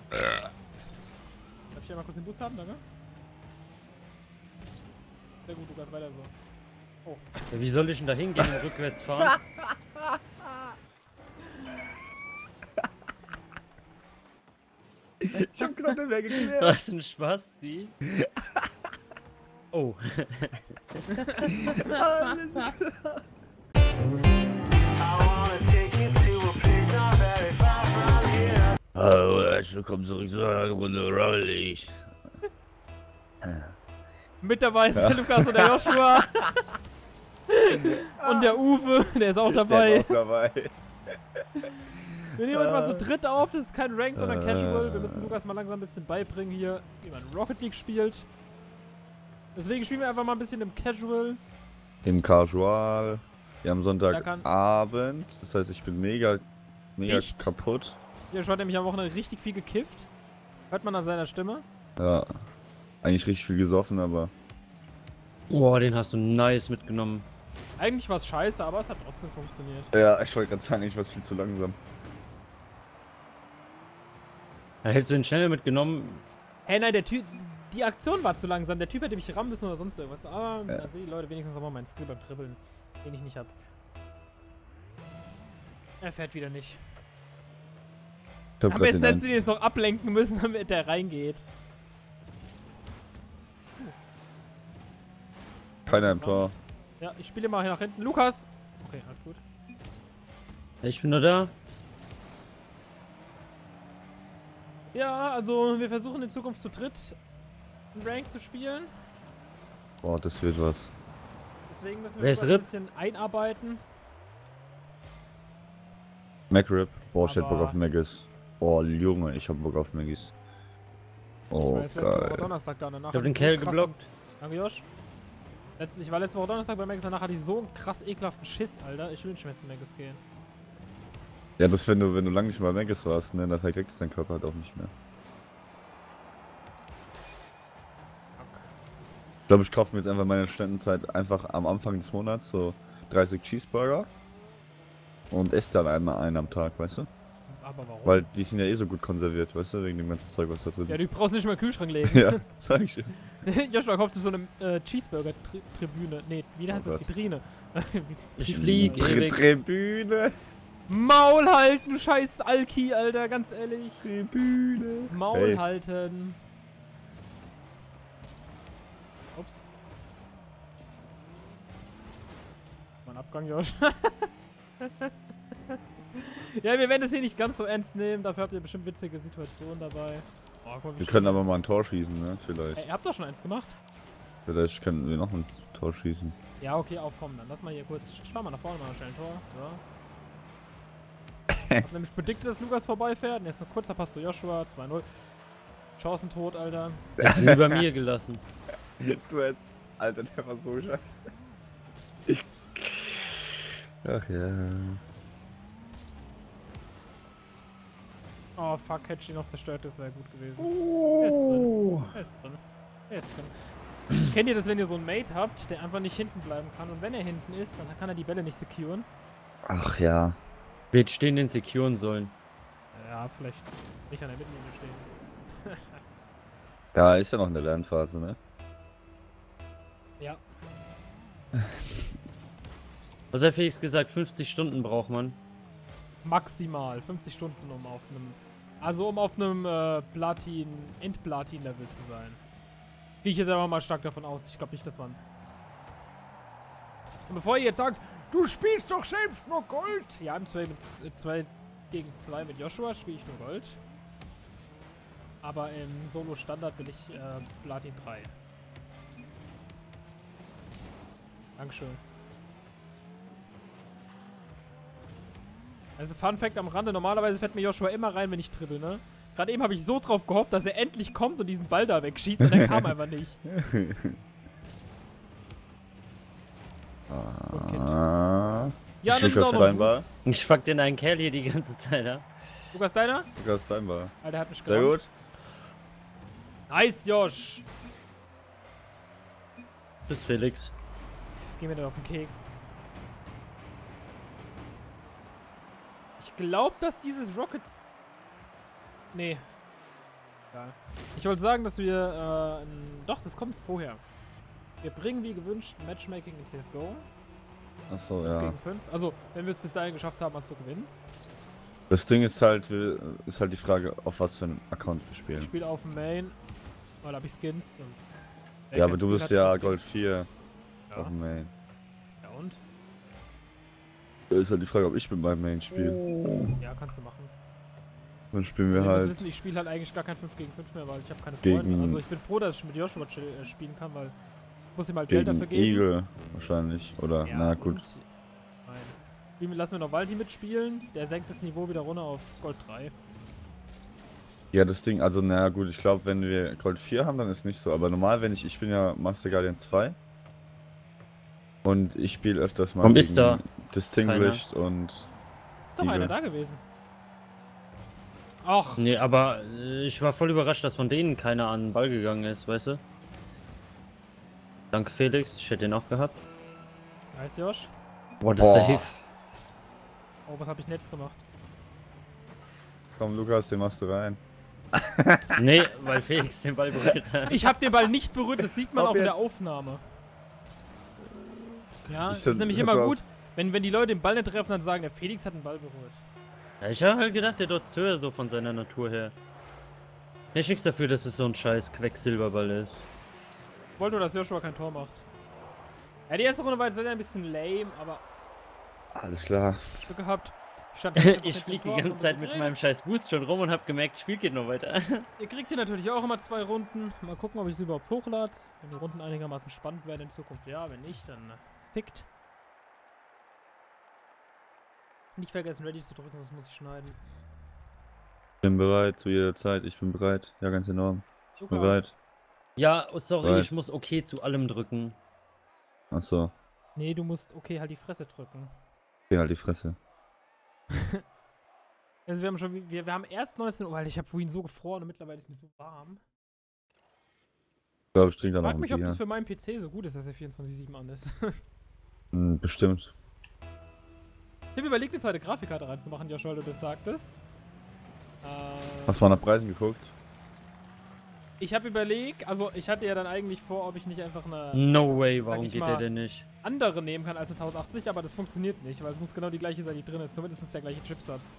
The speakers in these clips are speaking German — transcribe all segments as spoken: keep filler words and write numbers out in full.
Darf ich ja mal kurz den Bus haben, danke? Sehr gut, Lukas, weiter so. Oh. Ja, wie soll ich denn da hingehen und rückwärts fahren? Ich hab gerade nicht mehr geklärt. Was ein Spasti. Oh. Alles klar. Hallo, herzlich willkommen zurück zu einer Runde Rollig. Mit dabei ist der Lukas und der Joshua. Und der Uwe, der ist auch dabei. Der ist auch dabei. Wir nehmen heute mal so dritt auf, das ist kein Rank, sondern Casual. Wir müssen Lukas mal langsam ein bisschen beibringen hier, wie man Rocket League spielt. Deswegen spielen wir einfach mal ein bisschen im Casual. Im Casual. Wir haben Sonntagabend, das heißt ich bin mega, mega Echt? kaputt. Joshua hat nämlich am Wochenende richtig viel gekifft. Hört man an seiner Stimme? Ja, eigentlich richtig viel gesoffen, aber... Boah, den hast du nice mitgenommen. Eigentlich war es scheiße, aber es hat trotzdem funktioniert. Ja, ich wollte gerade sagen, ich war viel zu langsam. Da hättest du den schneller mitgenommen. Hey, nein, der Typ, die Aktion war zu langsam. Der Typ hätte mich rammen müssen oder sonst irgendwas. Aber, Ja. da sehe ich Leute wenigstens auch mal meinen Skill beim Dribbeln, den ich nicht habe. Er fährt wieder nicht. Ich hab Am grad besten den hättest du ihn jetzt noch ablenken müssen, damit der reingeht. Keiner im Tor. Ja, ich spiele mal hier nach hinten. Lukas! Okay, alles gut. Ich bin nur da. Ja, also wir versuchen in Zukunft zu dritt einen Rank zu spielen. Boah, das wird was. Deswegen müssen wir Wer uns ist ein Rip? bisschen einarbeiten. MacRib. Boah, ich hätte Bock Aber- auf Maggis. Boah, Junge, ich hab Bock auf Maggis. Oh, ich war jetzt letzte Woche geil. Donnerstag da. Danach Ich hab hatte den so Kerl einen krassen- geblockt. Danke, Josh. Letztes, ich war letzte Woche Donnerstag bei Maggis, danach hatte ich so einen krass ekelhaften Schiss, Alter. Ich will nicht mehr zu Maggis gehen. Ja, das wenn du, wenn du lange nicht mal Maggis warst, ne, dann verträgt es dein Körper halt auch nicht mehr. Ich glaube, ich kaufe mir jetzt einfach meine Ständenzeit einfach am Anfang des Monats so dreißig Cheeseburger und esse dann einmal einen am Tag, weißt du? Aber warum? Weil die sind ja eh so gut konserviert, weißt du, wegen dem ganzen Zeug, was da drin Ja, ist. du brauchst nicht mal im Kühlschrank legen. Ja, sag ich schon. Joshua kauft sich so eine äh, Cheeseburger-Tribüne. Nee, wie heißt Oh das? Gott. Vitrine. Ich flieg Tri- ewig. Tribüne! Maul halten, scheiß Alki, Alter, ganz ehrlich. Tribüne! Maul Hey. halten. Ups. Mein Abgang, Josh. Ja, wir werden es hier nicht ganz so ernst nehmen. Dafür habt ihr bestimmt witzige Situationen dabei. Oh, guck mal, wie Wir schön. können aber mal ein Tor schießen, ne? Vielleicht. Ey, ihr habt doch schon eins gemacht. Vielleicht können wir noch ein Tor schießen. Ja, okay, aufkommen dann. Lass mal hier kurz. Ich fahr mal nach vorne, mal schnell ein Tor. So. Ich hab nämlich prediktet, dass Lukas vorbeifährt. Und jetzt noch kurz, da passt zu Joshua. zwei null. Chancen tot, Alter. Er ist über mir gelassen. Du hast. Alter, der war so scheiße. Ach ja. Oh, fuck, hätte ich den noch zerstört, das wäre gut gewesen. Er ist drin. Er ist drin. Er ist drin. Kennt ihr das, wenn ihr so einen Mate habt, der einfach nicht hinten bleiben kann? Und wenn er hinten ist, dann kann er die Bälle nicht securen. Ach ja. Wir hätten stehen den securen sollen. Ja, vielleicht nicht an der Mittellinie stehen. Ja, ist ja noch in der Lernphase, ne? Ja. Was hat Felix gesagt? fünfzig Stunden braucht man. Maximal. fünfzig Stunden, um auf einem... Also um auf einem äh, Platin... Endplatin-Level zu sein. Gehe ich jetzt einfach mal stark davon aus. Ich glaube nicht, dass man... Und bevor ihr jetzt sagt, du spielst doch selbst nur Gold! Ja, im zwei gegen zwei mit Joshua spiele ich nur Gold. Aber im Solo-Standard bin ich äh, Platin drei. Dankeschön. Also Fun Fact am Rande, normalerweise fährt mir Joshua immer rein, wenn ich dribbel, ne? Gerade eben habe ich so drauf gehofft, dass er endlich kommt und diesen Ball da wegschießt und er kam einfach nicht. Ah. Ja, Ist das ist Lukas auch noch dein Ball? Boost. Ich fuck den einen Kerl hier die ganze Zeit ab. Lukas, deiner? Lukas, dein Ball. Alter, der hat mich Sehr gerammt. gut. Nice, Josh! Bis Felix. Geh mir denn auf den Keks. Ich glaube, dass dieses Rocket... Nee. Egal. Ich wollte sagen, dass wir, äh, n- doch, das kommt vorher. Wir bringen wie gewünscht Matchmaking in C S G O. Achso, fünf ja. gegen fünf. Also, wenn wir es bis dahin geschafft haben, mal zu gewinnen. Das Ding ist halt, wir- ist halt die Frage, auf was für einen Account wir Ich spielen. spiele auf dem Main, weil da habe ich Skins. Und wer Ja, aber kein du Skin bist hat, ja hat Gold Skins. vier Ja. auf dem Main. Ja, und? Da ist halt die Frage, ob ich mit meinem Main spiele. Ja, kannst du machen. Dann spielen wir Wir müssen halt wissen, ich spiele halt eigentlich gar kein fünf gegen fünf mehr, weil ich habe keine Gegen- Freunde. Also ich bin froh, dass ich mit Joshua chill, äh, spielen kann, weil ich muss ihm halt Geld gegen dafür geben. Eagle wahrscheinlich. Oder, Ja, na gut. und- Nein. Spielen- Lassen wir noch Waldi mitspielen, der senkt das Niveau wieder runter auf Gold drei. Ja, das Ding, also na gut, ich glaube, wenn wir Gold vier haben, dann ist nicht so. Aber normal, wenn ich, ich bin ja Master Guardian zwei. Und ich spiele öfters mal Warum ist da Distinguished und Ist doch Eagle. einer da gewesen. Ach, Nee, aber äh, ich war voll überrascht, dass von denen keiner an den Ball gegangen ist, weißt du? Danke Felix, ich hätte den auch gehabt. nice Josh. Boah, das Boah. safe. Oh, was habe ich Netz gemacht? komm Lukas, den machst du rein. Nee, weil Felix den Ball berührt hat. Ich habe den Ball nicht berührt, das sieht man Ob auch in der jetzt? Aufnahme. Ja, Ich das ist nämlich hätte immer aus- gut, wenn, wenn die Leute den Ball nicht treffen, dann sagen, der Felix hat den Ball berührt. Ja, ich habe halt gedacht, der dotzt höher so von seiner Natur her. Ja, ich nix dafür, dass es so ein scheiß Quecksilberball ist. Ich wollte nur, dass Joshua kein Tor macht. Ja, die erste Runde war jetzt leider ein bisschen lame, aber Alles klar. Glück gehabt. Ich, stand einfach Ich hinter dem flieg die Tor, hab ganze noch Zeit ein mit bisschen meinem scheiß Boost schon rum und hab gemerkt, das Spiel geht noch weiter. Ihr kriegt hier natürlich auch immer zwei Runden. Mal gucken, ob ich sie überhaupt hochlade. Wenn die Runden einigermaßen spannend werden in Zukunft, ja. Wenn nicht, dann äh, fickt. Nicht vergessen, Ready zu drücken, sonst muss ich schneiden. Ich bin bereit zu jeder Zeit. Ich bin bereit. Ja, ganz enorm. Ich bin Lukas. bereit. Ja, oh, sorry, Right. ich muss okay zu allem drücken. Achso. Nee, du musst okay halt die Fresse drücken. Geh halt die Fresse. Also wir haben schon, wir, wir haben erst neunzehn Uhr, weil ich habe vorhin so gefroren und mittlerweile ist mir so warm. Ich glaube, ich trinke da noch Frag ein mich, ob Bier. das für meinen P C so gut ist, dass er vierundzwanzig sieben an ist. Hm, bestimmt. Ich habe überlegt, eine zweite Grafikkarte reinzumachen, Josh, weil du das sagtest. Äh, Hast du mal nach Preisen geguckt? ich habe überlegt, also ich hatte ja dann eigentlich vor, ob ich nicht einfach eine No way, warum ich geht mal- der denn nicht? andere nehmen kann als eine tausendachtzig, aber das funktioniert nicht, weil es muss genau die gleiche sein, die drin ist. Zumindest der gleiche Chipsatz.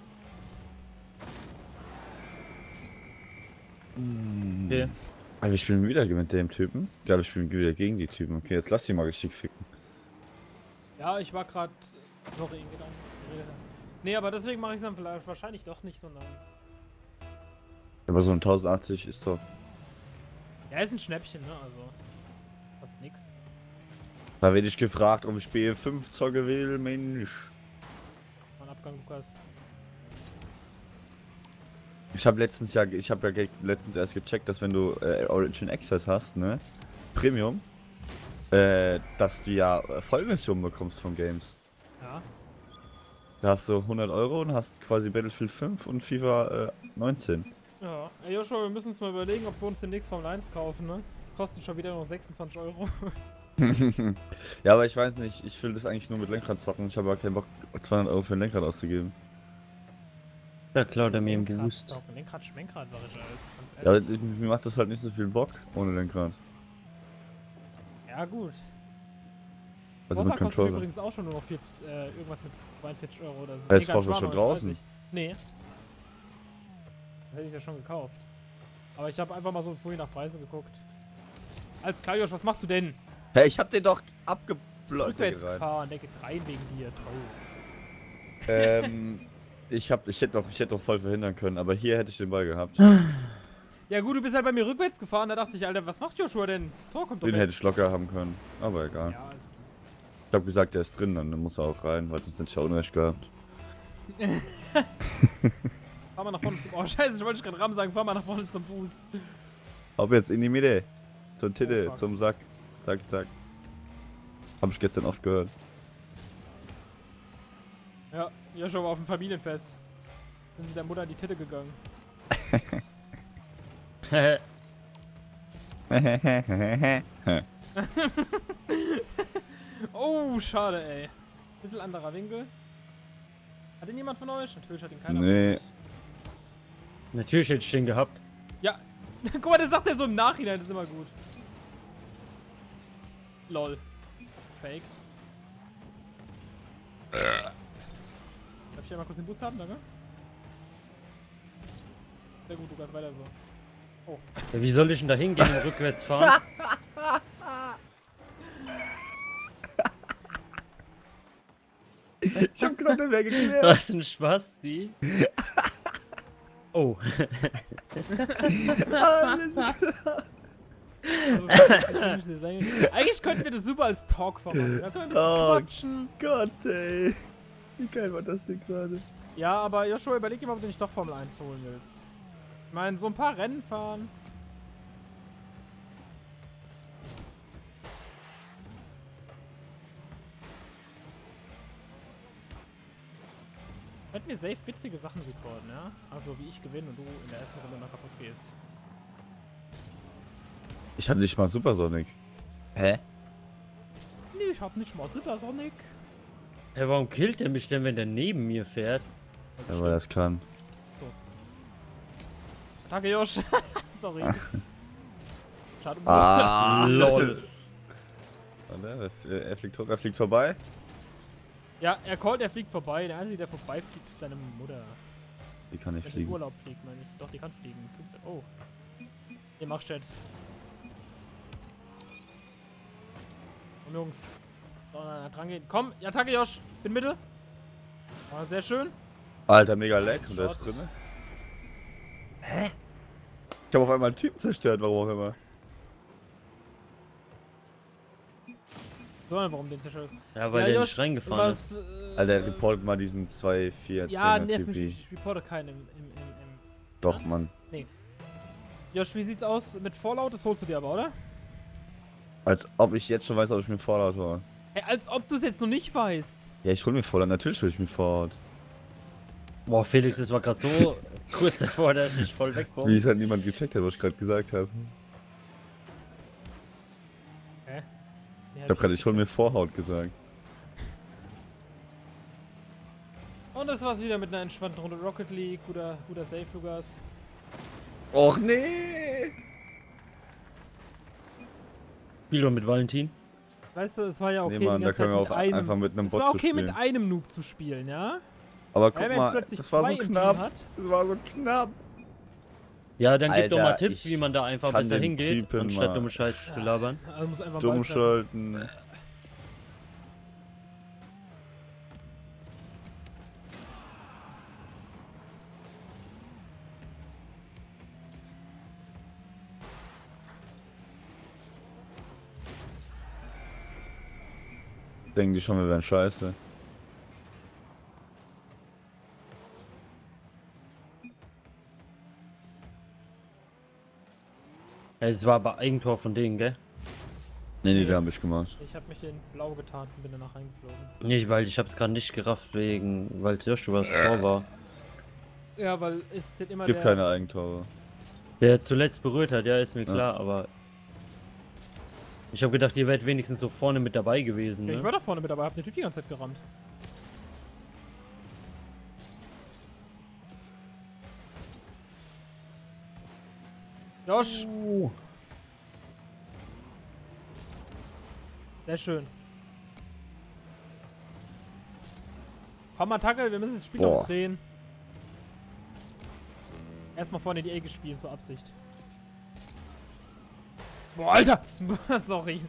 Okay. Aber wir spielen wieder mit dem Typen. Ich glaube, wir spielen wieder gegen die Typen. Okay, jetzt lass die mal richtig ficken. Ja, ich war gerade. Sorry, in Gedanken. Nee, aber deswegen mache ich es dann vielleicht wahrscheinlich doch nicht, sondern. Aber so ein tausendachtzig ist doch. Ja, ist ein Schnäppchen, ne? Also. Fast nix. Da werde ich gefragt, ob ich B fünf zocke will, Mensch. Mein Abgang, Lukas. Ich habe letztens ja, ich habe ja ge- letztens erst gecheckt, dass wenn du äh, Origin Access hast, ne, Premium, äh, dass du ja äh, Vollversion bekommst von Games. Ja. Da hast du hundert Euro und hast quasi Battlefield fünf und FIFA äh, neunzehn. Ja. Ey, Joshua, wir müssen uns mal überlegen, ob wir uns demnächst Formel eins kaufen, ne? Das kostet schon wieder noch sechsundzwanzig Euro. Ja, aber ich weiß nicht, ich will das eigentlich nur mit Lenkrad zocken. Ich habe aber keinen Bock, zweihundert Euro für ein Lenkrad auszugeben. Da klaut er mir im Lenkrad, Boost. stoppen. Lenkrad, Schwenkrad, sag ich alles. Ganz Ja, ehrlich. ich- mir macht das halt nicht so viel Bock ohne Lenkrad. Ja, gut. Also Forza mit kostet Controller. übrigens auch schon nur noch vier, äh, irgendwas mit zweiundvierzig Euro oder so. Da ist gar nicht, Forza war schon neununddreißig. draußen? Nee. Das hätte ich ja schon gekauft. Aber ich habe einfach mal so vorhin nach Preisen geguckt. Alles klar, Josh, was machst du denn? Hey, ich hab den doch abgeblockt. Rückwärts gefahren, der geht rein wegen dir. Toll. Ähm, ich hab, ich hätte doch, ich hätte doch voll verhindern können, aber hier hätte ich den Ball gehabt. Ja gut, du bist halt bei mir rückwärts gefahren, da dachte ich, Alter, was macht Joshua denn? Das Tor kommt doch Den hätte jetzt. ich locker haben können, aber egal. Ja, alles Ich hab gesagt, der ist drin, dann muss er auch rein, weil sonst hätte ich auch Unrecht gehabt. fahr mal nach vorne zum... Oh, scheiße, ich wollte gerade Ram sagen, fahr mal nach vorne zum Boost. Ob jetzt in die Mitte, zur Titte, Oh, fuck. zum Sack, zack, zack. Hab ich gestern oft gehört. Ja, Joshua war auf dem Familienfest. Sind sie der Mutter in die Titte gegangen. Oh, schade, ey. Bisschen anderer Winkel. Hat ihn jemand von euch? Natürlich hat ihn keiner Nee. von euch. Natürlich hätte ich den gehabt. Ja. Guck mal, das sagt er so im Nachhinein, das ist immer gut. Lol. Faked. Darf ich ja mal kurz den Bus haben, danke? Sehr gut, Lukas, weiter so. Oh. Ja, wie soll ich denn da hingehen und rückwärts fahren? Ich hab gedacht, der wäre geklärt. Was ein Spasti. Oh. Alles klar. Also, das ist eigentlich, eigentlich könnten wir das super als Talk vermachen. Da können wir ein bisschen Oh. quatschen. Gott, ey. Wie geil war das denn gerade? Ja, aber Joshua, überleg dir mal, ob du nicht doch Formel eins holen willst. Ich meine, so ein paar Rennen fahren. Hätten wir safe witzige Sachen recorden, ja? Also wie ich gewinne und du in der ersten Runde noch kaputt gehst. Ich hatte nicht mal Supersonic. Hä? Nee, ich hab nicht mal Supersonic. Hey, warum killt der mich denn, wenn der neben mir fährt? Ja, weil das kann. So. Danke, Josh. Sorry. Schade. um Ah, Lol. Warte, er, er, fliegt, er fliegt vorbei. Ja, er callt, er fliegt vorbei. Der Einzige, der vorbeifliegt, ist deine Mutter. Die kann nicht Wenn sie in fliegen. Urlaub fliegt, meine ich. Doch, die kann fliegen. Oh. Ihr macht Chat. Komm, Jungs. So, na, na, dran gehen. Komm, ja, Attacke, Josh. Bin Mitte. Oh, sehr schön. Alter, mega lag und da ist drin. Hä? Ich habe auf einmal einen Typen zerstört, warum auch immer. So, warum den zerstört ist. Ja, weil Ja, der Josh, nicht reingefahren ist. Was, äh, Alter, report mal diesen zwei vier Ja, zehner nerv Typ. mich. Ich reporte keinen im, im, im, im. Doch, Ja? Mann. Josh, wie sieht's aus mit Fallout? Das holst du dir aber, oder? Als ob ich jetzt schon weiß, ob ich mir Fallout hole. Hey, als ob du es jetzt noch nicht weißt. Ja, ich hol mir Fallout. Natürlich hol ich mir Fallout. Boah, Felix, das war gerade so kurz davor, dass ich voll weg war. Wie es halt niemand gecheckt hat, was ich gerade gesagt habe. Hä? Ich hab gerade, ich hol mir Vorhaut gesagt. Und das war's wieder mit einer entspannten Runde Rocket League. Guter, guter Save, Lukas. Och nee! Spiel doch mit Valentin. Weißt du, es war ja okay, Nee, Mann, die da ganze können wir Zeit auch mit einem, einfach mit einem es Bot war zu okay, spielen. mit einem Noob zu spielen, ja? Aber Ja, guck wenn jetzt mal, plötzlich das war zwei so im Team knapp. hat. Das war so knapp. Ja, dann gib doch mal Alter, Tipps, ich wie man da einfach kann besser den hingeht, Typen anstatt mal- dumme Scheiße zu labern. Also muss einfach Dumm Ball treffen. schalten. Denken die schon, wir wären scheiße. Ja, es war aber Eigentor von denen, gell? Nee, nee, die haben ich gemacht. Ich habe mich in blau getan und bin danach reingeflogen. Nicht, weil ich hab's gerade nicht gerafft, wegen, weil es Joshua Tor war. Ja, weil es zählt immer Gibt der... keine Eigentore. Der zuletzt berührt hat, ja, ist mir klar, aber... Ich habe gedacht, ihr wärt wenigstens so vorne mit dabei gewesen, Ja, ne? ich war da vorne mit dabei, hab den Typ die ganze Zeit gerammt. Josh! Sehr schön. Komm, Attacke, wir müssen das Spiel Boah. noch drehen. Erstmal vorne die A gespielt, zur Absicht. Boah, Alter! Sorry.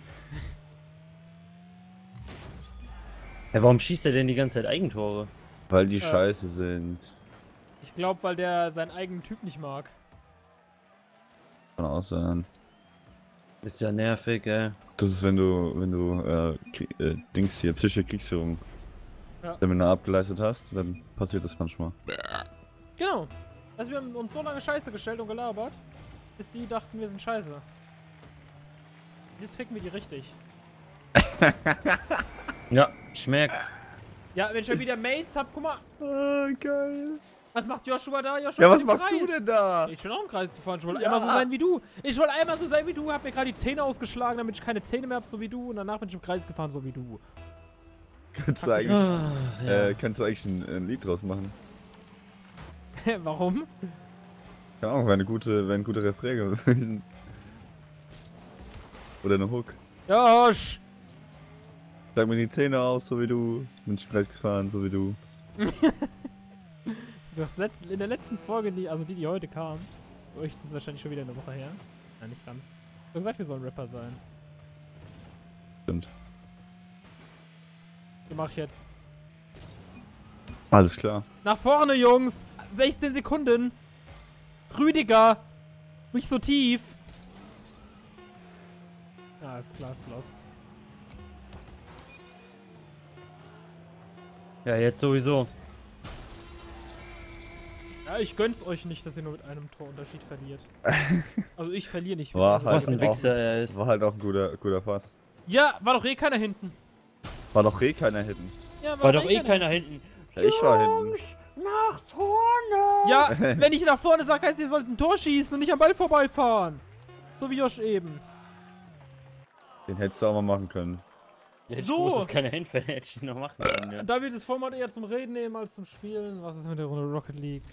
Ja, warum schießt er denn die ganze Zeit Eigentore? Weil die Äh. scheiße sind. Ich glaube, weil der seinen eigenen Typ nicht mag. Kann auch sein. Ist ja nervig, ey. Das ist, wenn du, wenn du, äh, Krieg, äh Dings hier, psychische Kriegsführung Ja. Seminar abgeleistet hast, dann passiert das manchmal. Genau. Also wir haben uns so lange Scheiße gestellt und gelabert, bis die dachten, wir sind scheiße. Jetzt ficken wir die richtig. Ja, ich merk's. Ja, wenn ich schon wieder Mates hab, guck mal. Ah, geil. Was macht Joshua da? Joshua Ja, ist was im machst Kreis. du denn da? Ich bin auch im Kreis gefahren. Ich wollte Ja. einmal so sein wie du. Ich wollte einmal so sein wie du. Hab mir gerade die Zähne ausgeschlagen, damit ich keine Zähne mehr hab, so wie du. Und danach bin ich im Kreis gefahren, so wie du. Kannst du eigentlich, Ah, ja. äh, kannst du eigentlich ein, ein Lied draus machen? Warum? Keine Ahnung, wäre eine gute, wäre ein guter Refrain gewesen. Oder eine Hook. Josh! Schlag mir die Zähne aus, so wie du. Bin Spreit gefahren, so wie du. Das letzte, in der letzten Folge, die, also die, die heute kam, für euch ist es wahrscheinlich schon wieder eine Woche her. Nein, nicht ganz. Ich hab gesagt, wir sollen Rapper sein. Stimmt. Die mach ich jetzt. Alles klar. Nach vorne, Jungs! sechzehn Sekunden! Rüdiger! Nicht so tief! Ja, ist klar, ist lost. Ja, jetzt sowieso. Ja, ich gönn's euch nicht, dass ihr nur mit einem Torunterschied verliert. Also ich verliere nicht. War wieder. halt Was ein auch- Wichser er ist. War halt auch ein guter, guter Pass. Ja, war doch eh keiner hinten. War doch eh keiner hinten. Ja, War doch eh keiner hinten. Ja, ich war hinten. Nach vorne! Ja, wenn ich nach vorne sage, heißt ihr sollt ein Tor schießen und nicht am Ball vorbeifahren. So wie Josh eben. Den hättest du auch mal machen können. Jetzt So. muss es keiner hinfällen, hätte ich noch machen können, ja. Da wir das Format eher zum Reden nehmen als zum Spielen. Was ist mit der Runde Rocket League?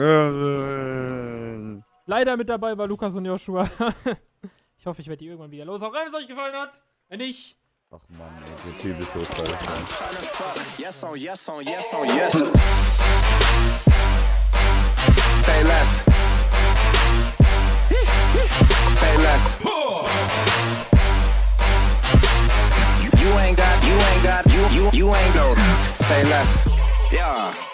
Leider mit dabei war Lukas und Joshua. Ich hoffe, ich werde die irgendwann wieder los. Auch wenn es euch gefallen hat. Wenn nicht, Ach man, ey, der Typ ist so toll. Yes on yes on yes on yes. Say less. Say less. You, you ain't got, you ain't got, you, you, you ain't go. Say less. Yeah.